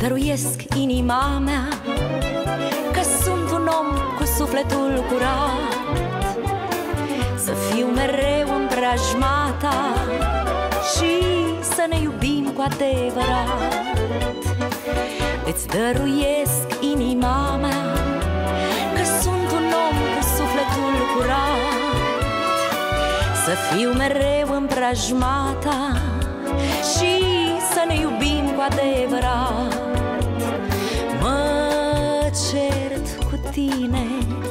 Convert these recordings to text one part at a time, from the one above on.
dăruiesc inima mea, că sunt un om cu sufletul curat, să fiu mereu în preajma ta și să ne iubim cu adevărat. Îți dăruiesc inima mea, că sunt un om cu sufletul curat, să fiu mereu în preajma ta și să ne iubim cu adevărat. Mă cert cu tine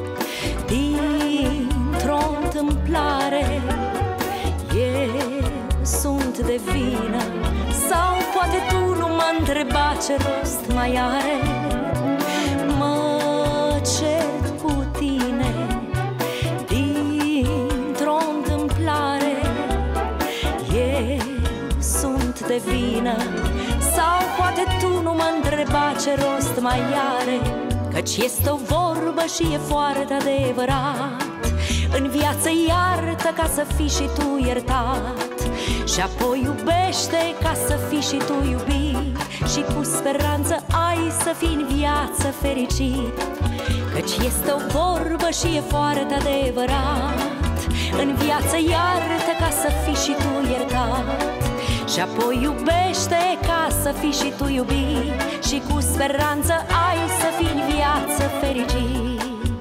dintr-o întâmplare, eu sunt de vină, sau poate tu nu mă întreba ce rost mai are. Mă cert cu tine dintr-o întâmplare, eu sunt de vină, sau poate tu nu mă întreba ce rost mai are. Căci este o vorbă și e foarte adevărat: în viață iartă ca să fii și tu iertat, și apoi iubește ca să fii și tu iubit, și cu speranță ai să fii în viață fericit. Căci este o vorbă și e foarte adevărat: în viață iartă ca să fii și tu iertat, și apoi iubește ca să fii și tu iubit, și cu speranță ai să fii în viață fericit.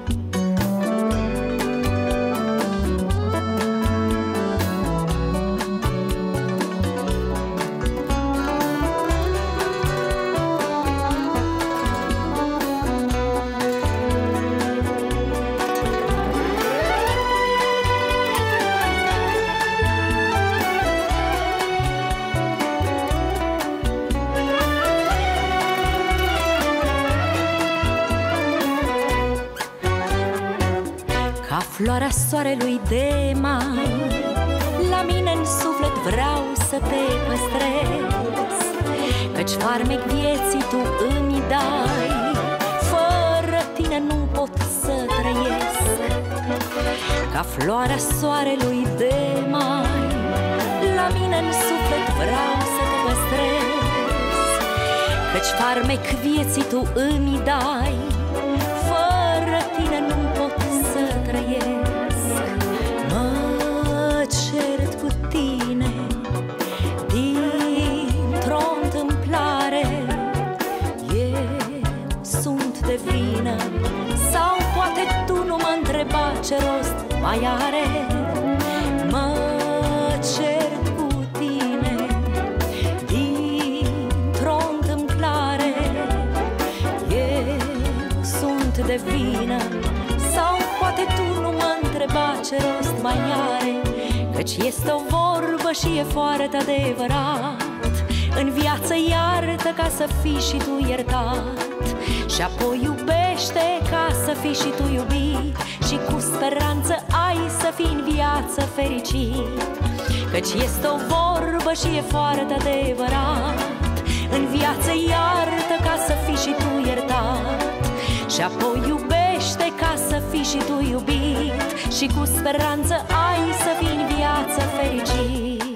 Ca floarea soarelui de mai, la mine în suflet vreau să te păstrez, căci farmec vieții tu îmi dai, fără tine nu pot să trăiesc. Ca floarea soarelui de mai, la mine în suflet vreau să te păstrez, căci farmec vieții tu îmi dai, fără tine nu pot să trăiesc. Mă cert cu tine dintr-o întâmplare, eu sunt de vină, sau poate tu nu mă întreba ce rost mai are. Mă cert cu tine dintr-o întâmplare, eu sunt de vină, sau poate tu nu mă întreba ce rost mai are. Căci este o vorbă și e foarte adevărat: în viață iartă ca să fii și tu iertat, și apoi iubește ca să fii și tu iubit, și cu speranță ai să fii în viață fericit. Căci este o vorbă și e foarte adevărat: în viață iartă ca să fii și tu iertat, și apoi iubește ca să fii și tu iubit, și cu speranță ai să fii în viață fericit.